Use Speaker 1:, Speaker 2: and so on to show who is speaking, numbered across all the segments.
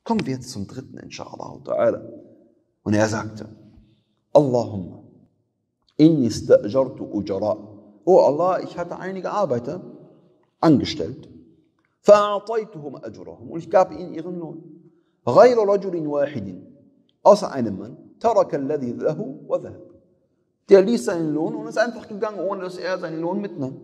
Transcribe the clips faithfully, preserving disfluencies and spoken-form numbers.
Speaker 1: Kommen wir jetzt zum dritten, inshallah ta'ala. Und er sagte, Allahumma, inni sta'jartu ujara. Oh Allah, ich hatte einige Arbeiter angestellt. Fa'ataytuhum ajrahum. Und ich gab ihnen ihren Lohn. Ghayra rajulin wahidin. Außer einem Mann. Taraka alladhi lahu wa dhahab. Der ließ seinen Lohn und ist einfach gegangen, ohne dass er seinen Lohn mitnahm.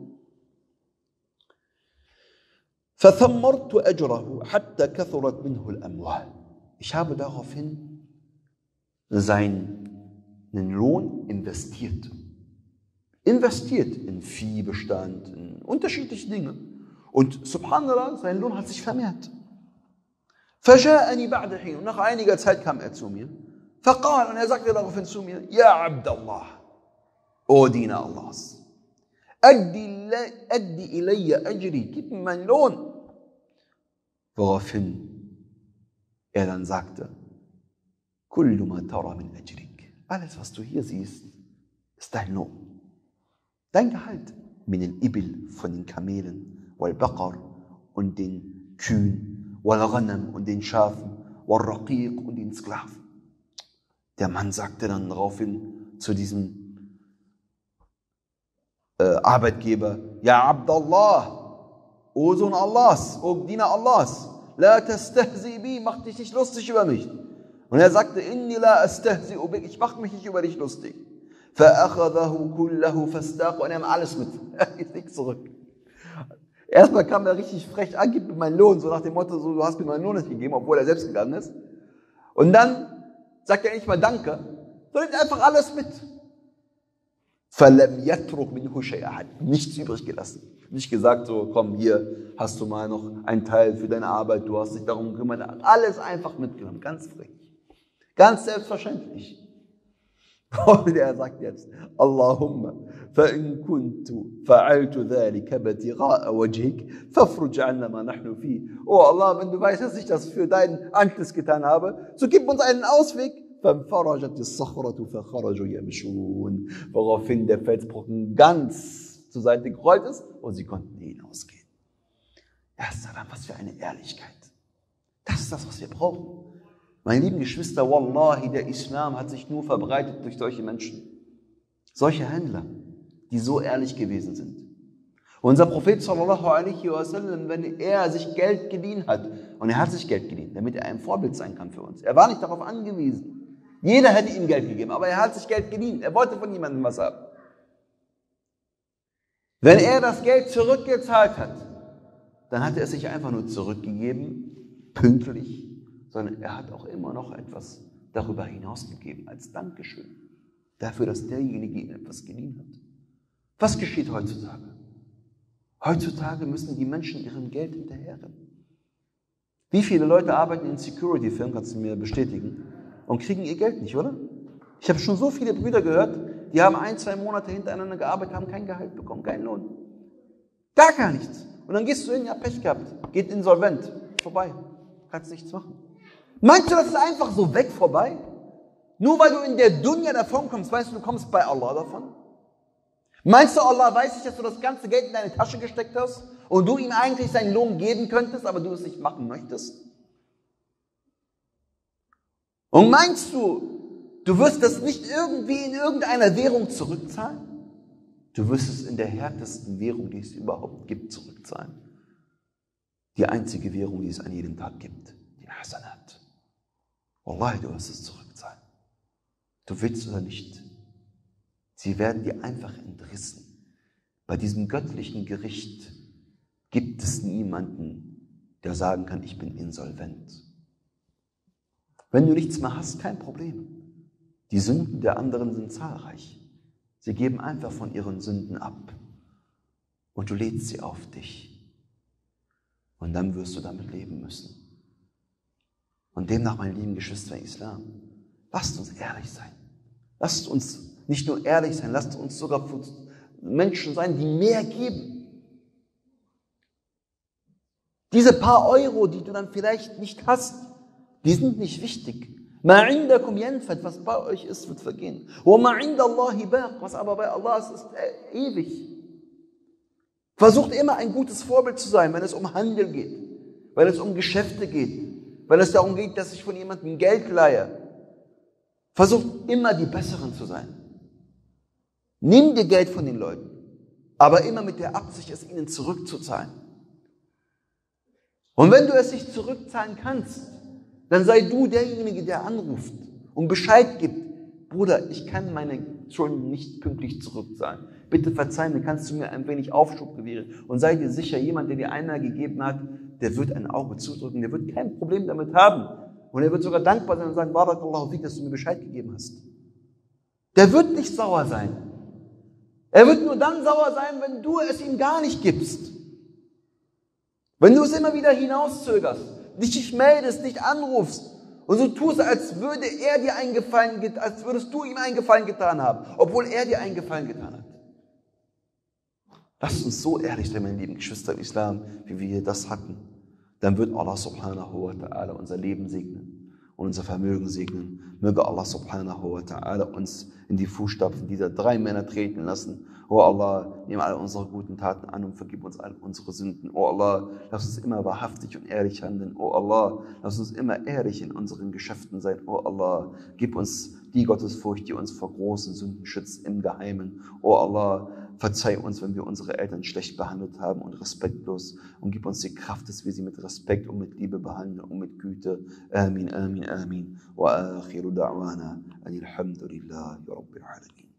Speaker 1: فَثَمَّرْتُ أَجْرَهُ حَتَّى كَثُرَتْ مِنْهُ الْأَمْوَالِ. Ich habe daraufhin seinen Lohn investiert. Investiert in Viehbestand, in unterschiedliche Dinge. Und subhanallah, sein Lohn hat sich vermehrt. فَجَاءَنِي بَعْدَ حِينٍ. Und nach einiger Zeit kam er zu mir. فَقَالَ. Und er sagte daraufhin zu mir, Ja Abdallah, O Diener Allahs, Addi ilayya ajri, gib mir meinen Lohn. Woraufhin er dann sagte, Kullu ma tara min ajrik. Alles, was du hier siehst, ist dein Lohn. Dein Gehalt. Min al-Ibil, von den Kamelen, wal Baqar und den Kühen, wal Ghanam und den Schafen, wal Raqiq und den Sklaven. Der Mann sagte dann daraufhin zu diesem äh, Arbeitgeber, Ja Abdallah, O Sohn Allahs, O Diener Allahs, La tastahzi bi, mach dich nicht lustig über mich. Und er sagte, Inni la astahzi'u bik, ich mach mich nicht über dich lustig. فَأَخَذَهُ كُلَّهُ فَاسْتَاقُ. Und er nahm alles mit. Er geht nicht zurück. Erstmal kam er richtig frech an, gib mir meinen Lohn, so nach dem Motto, so, du hast mir meinen Lohn nicht gegeben, obwohl er selbst gegangen ist. Und dann sagt er nicht mal Danke, sondern einfach alles mit. فَلَمْ يَتْرُكْ مِنْهُ شَيْئًا. Er hat nichts übrig gelassen. Nicht gesagt, so, komm, hier hast du mal noch einen Teil für deine Arbeit, du hast dich darum gekümmert. Alles einfach mitgenommen, ganz frech. Ganz selbstverständlich. Und er sagt jetzt, Allahumma, فَإِن كُنْتُ فَعَلْتُ ذَلِكَ بَتِغَاءَ وَجْهِكَ فَافْرُجْ عَنَّا مَا نَحْنُ فِيهِ. Oh Allah, wenn du weißt, dass ich das für dein Antlitz getan habe, so gib uns einen Ausweg. فَانْفَرَجَتِ الصَّخْرَةُ فَخَرَجُوا يَمْشُونَ. Woraufhin der Felsbrocken ganz zur Seite gerollt ist und sie konnten hinausgehen. Ja, Salam, was für eine Ehrlichkeit. Das ist das, was wir brauchen. Meine lieben Geschwister, Wallahi, der Islam hat sich nur verbreitet durch solche Menschen. Solche Händler, die so ehrlich gewesen sind. Unser Prophet sallallahu alaihi wasallam, wenn er sich Geld geliehen hat, und er hat sich Geld geliehen, damit er ein Vorbild sein kann für uns. Er war nicht darauf angewiesen. Jeder hätte ihm Geld gegeben, aber er hat sich Geld geliehen. Er wollte von niemandem was haben. Wenn er das Geld zurückgezahlt hat, dann hat er es sich einfach nur zurückgegeben, pünktlich, sondern er hat auch immer noch etwas darüber hinaus gegeben als Dankeschön dafür, dass derjenige ihm etwas geliehen hat. Was geschieht heutzutage? Heutzutage müssen die Menschen ihrem Geld hinterherrennen. Wie viele Leute arbeiten in Security-Firmen, kannst du mir bestätigen, und kriegen ihr Geld nicht, oder? Ich habe schon so viele Brüder gehört, die haben ein, zwei Monate hintereinander gearbeitet, haben kein Gehalt bekommen, keinen Lohn. Gar gar nichts. Und dann gehst du hin, ja, Pech gehabt, geht insolvent, vorbei, kannst nichts machen. Meinst du, das ist einfach so weg vorbei? Nur weil du in der Dunya davon kommst, weißt du, du kommst bei Allah davon? Meinst du, Allah weiß nicht, dass du das ganze Geld in deine Tasche gesteckt hast und du ihm eigentlich seinen Lohn geben könntest, aber du es nicht machen möchtest? Und meinst du, du wirst das nicht irgendwie in irgendeiner Währung zurückzahlen? Du wirst es in der härtesten Währung, die es überhaupt gibt, zurückzahlen. Die einzige Währung, die es an jedem Tag gibt, die Hasanat. Wallahi, du wirst es zurückzahlen. Du willst oder nicht. Sie werden dir einfach entrissen. Bei diesem göttlichen Gericht gibt es niemanden, der sagen kann, ich bin insolvent. Wenn du nichts mehr hast, kein Problem. Die Sünden der anderen sind zahlreich. Sie geben einfach von ihren Sünden ab. Und du lädst sie auf dich. Und dann wirst du damit leben müssen. Und demnach, meine lieben Geschwister im Islam, lasst uns ehrlich sein. Lasst uns nicht nur ehrlich sein, lasst uns sogar Menschen sein, die mehr geben. Diese paar Euro, die du dann vielleicht nicht hast, die sind nicht wichtig. Ma indakum yanfad, was bei euch ist, wird vergehen. Wa ma indallahi baq, was aber bei Allah ist, ist ewig. Versucht immer ein gutes Vorbild zu sein, wenn es um Handel geht, wenn es um Geschäfte geht, wenn es darum geht, dass ich von jemandem Geld leihe, versuch immer die Besseren zu sein. Nimm dir Geld von den Leuten, aber immer mit der Absicht, es ihnen zurückzuzahlen. Und wenn du es nicht zurückzahlen kannst, dann sei du derjenige, der anruft und Bescheid gibt. Bruder, ich kann meine Schulden nicht pünktlich zurückzahlen. Bitte verzeih mir, kannst du mir ein wenig Aufschub gewähren? Und sei dir sicher, jemand, der dir einmal gegeben hat, der wird ein Auge zudrücken, der wird kein Problem damit haben. Und er wird sogar dankbar sein und sagen, Barakallahu fik, dass du mir Bescheid gegeben hast. Der wird nicht sauer sein. Er wird nur dann sauer sein, wenn du es ihm gar nicht gibst. Wenn du es immer wieder hinauszögerst, dich nicht meldest, nicht anrufst und so tust, als würde er dir einen Gefallen, als würdest du ihm einen Gefallen getan haben, obwohl er dir einen Gefallen getan hat. Lasst uns so ehrlich sein, meine lieben Geschwister im Islam, wie wir hier das hatten. Dann wird Allah subhanahu wa ta'ala unser Leben segnen und unser Vermögen segnen. Möge Allah subhanahu wa ta'ala uns in die Fußstapfen dieser drei Männer treten lassen. Oh Allah, nimm all unsere guten Taten an und vergib uns all unsere Sünden. Oh Allah, lass uns immer wahrhaftig und ehrlich handeln. Oh Allah, lass uns immer ehrlich in unseren Geschäften sein. Oh Allah, gib uns die Gottesfurcht, die uns vor großen Sünden schützt im Geheimen. Oh Allah, verzeih uns, wenn wir unsere Eltern schlecht behandelt haben und respektlos, und gib uns die Kraft, dass wir sie mit Respekt und mit Liebe behandeln und mit Güte. Amin, amin, amin. Wa akhiru da'wana anil hamdulillahi rabbil alamin.